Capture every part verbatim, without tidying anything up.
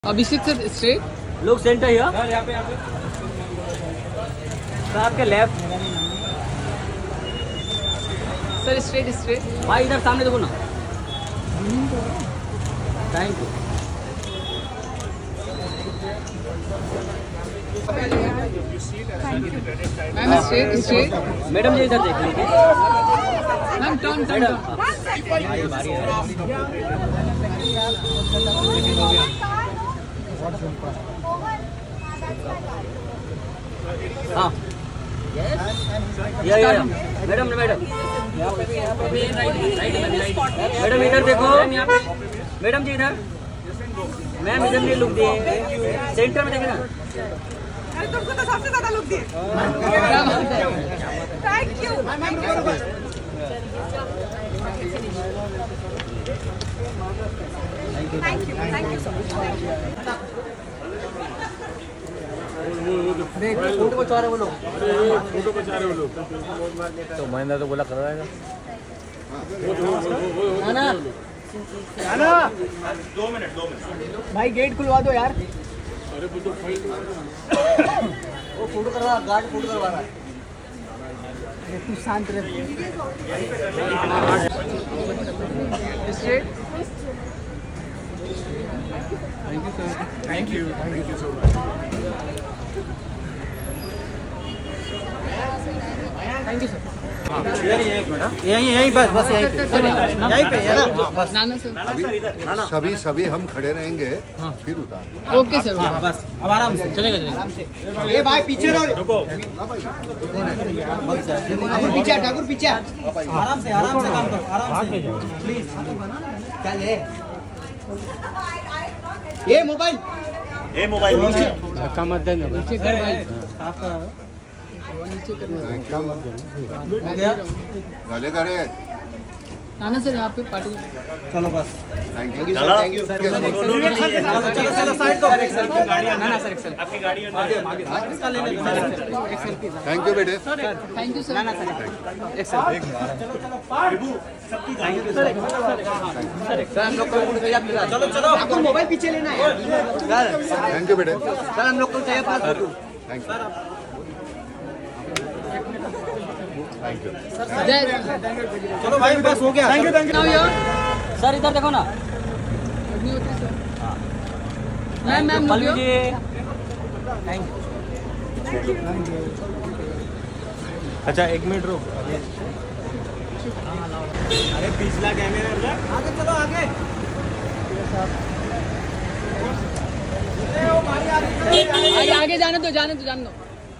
अभिषेक sir straight, लोग centre here, यहाँ पे यहाँ पे सर आपके लेफ्ट, सर स्ट्रेट स्ट्रेट भाई इधर सामने देखो ना। Thank you. Ma'am straight straight madam ji इधर देख लीजिए। मैम टर्न टर्न हाँ या या मैडम मैडम मैडम इधर देखो, मैडम जी इधर, मैम इधर नहीं लुक दिए, सेंटर में देखे ना। अरे तुमको तो सबसे ज्यादा लुक दिए। Thank you thank you thank you so much. Photo को चाह रहे वो लोग, फोटो बचा रहे वो लोग। तो महेंद्र तो बोला करवाएगा ना ना दो मिनट दो मिनट भाई गेट खुलवा दो यार। अरे वो तो फाइल वो फोटो करवा, गार्ड फोटो करवा रहा है। तू शांत रह। Straight thank you thank you so much. Thank you sir. यहीं यहीं बस बस यहीं पे यहीं पे है ना बस। नाना सर सभी सभी हम खड़े रहेंगे, फिर उतार। Okay sir. बस अब आराम से चलेगा चलेगा। ए भाई पीछे रहो, रुको पीछे ठाकुर पीछे। आराम से आराम से काम करो, आराम से प्लीज। चल ये ये मोबाइल ये मोबाइल नीचे धक्का मत देना। नीचे कर भाई। साफ करो। नीचे कर हो गया? गले करे। नाना सर यहाँ पे पार्टी। चलो बस। थैंक यू चलो थैंक यू। चलो चलो साइड दो। Nana sir excel. आपकी गाड़ी थैंक यू बेटे। Thank you sir. Nana sir चलो चलो आपको मोबाइल पीछे लेना है। थैंक यू बेटे। सर हम लोग को चाहिए पास photo. Thank you thank you. जय चलो भाई बस हो गया। थैंक यू थैंक नाउ यार सर इधर देखो ना। नहीं होती सर। मैम मैम पल लुकियो। लीजिए। Thank you. अच्छा एक मिनट रुक। अरे पिछला कैमरा उधर आगे चलो आगे। आगे आगे जाने दो जाने दो जाने दो।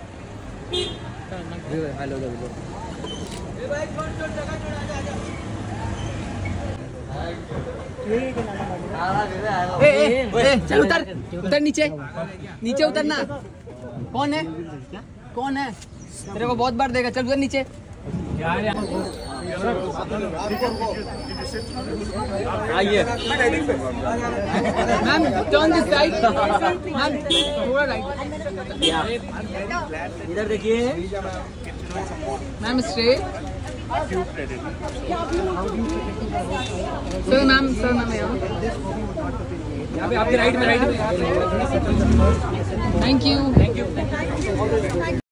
ए, ए, ए, चल उतर उतर नीचे नीचे उतरना। कौन है कौन है तेरे को बहुत बार देगा। चल उतर नीचे। आइए। Ma'am turn this side. Ma'am थोड़ा राइट। इधर देखिए। Ma'am straight. Sir ma'am sir ma'am यहाँ पे आपके राइट में राइट में। Thank you thank you.